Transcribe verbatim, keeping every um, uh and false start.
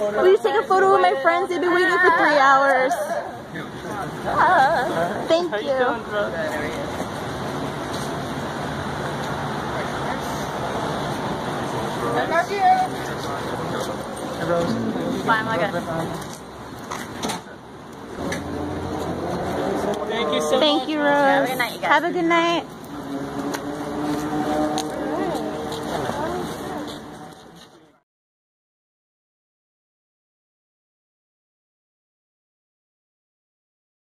Will you take a photo with my friends? They've been waiting for three hours. Thank you. Fine, my God. Thank you so Thank much. you, Rose. Have a good night, you guys. Have a good night.